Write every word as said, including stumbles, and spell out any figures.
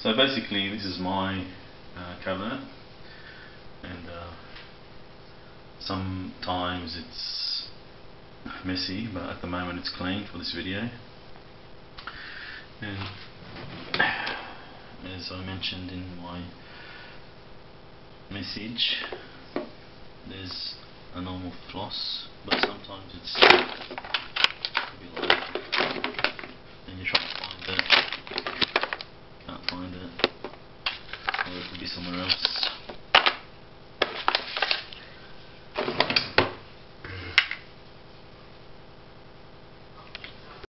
So basically this is my uh, cabinet, and uh, sometimes it's messy, but at the moment it's clean for this video. And as I mentioned in my message, there's a normal floss, but sometimes it's a bit low and you try to find it, can't find it, or it could be somewhere else.